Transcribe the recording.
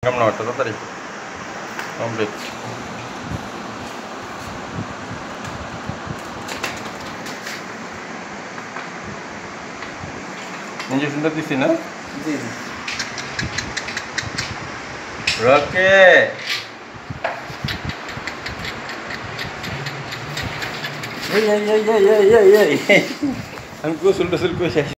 কেমন হতো তাড়াতাড়ি কমপ্লিট। ইঞ্জেকশনটা দিছি না? জি জি। রকে আমি গোসল টোসল করে